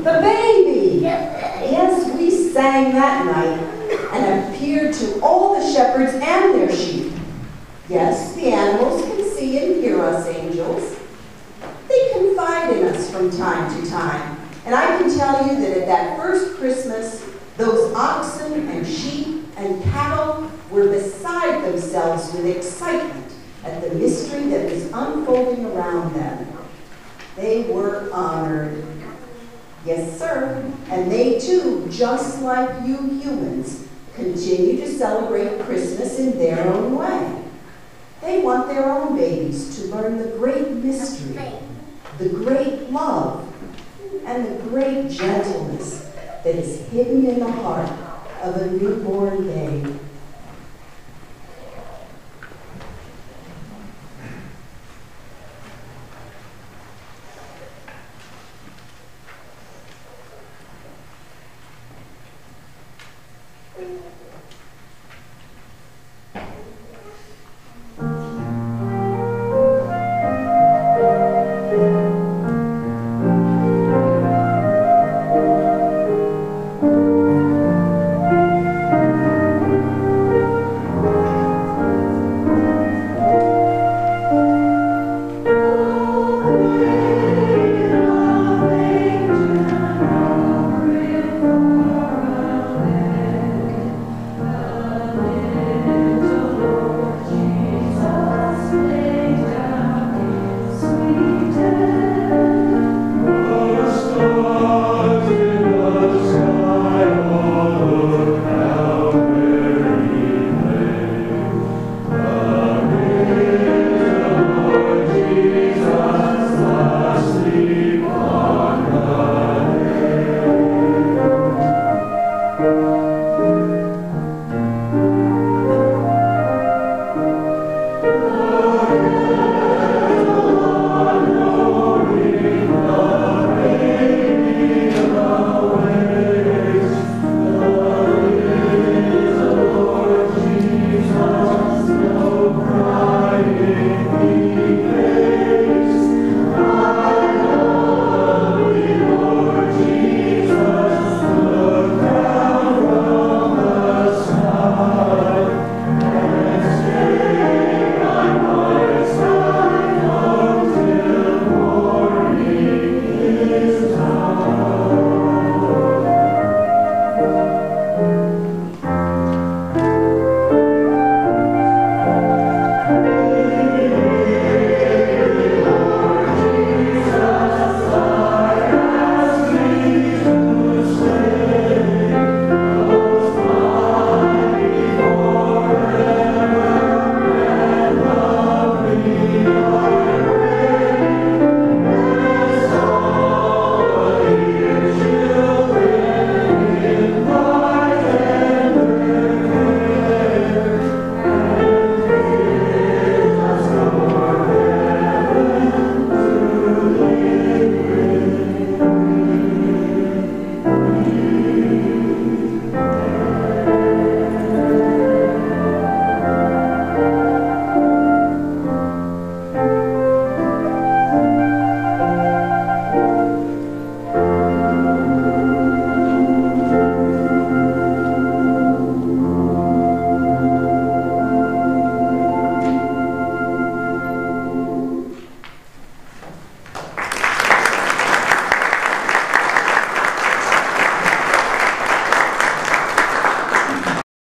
the baby. Yes, we sang that night and appeared to all the shepherds and their sheep. Yes, the animals can see and hear us, angels. They confide in us from time to time. And I can tell you that at that first Christmas, those oxen and sheep and cattle were beside themselves with excitement at the mystery that was unfolding around them. They were honored. Yes, sir. And they too, just like you humans, continue to celebrate Christmas in their own way. They want their own babies to learn the great mystery, the great love, and the great gentleness that is hidden in the heart of a newborn babe.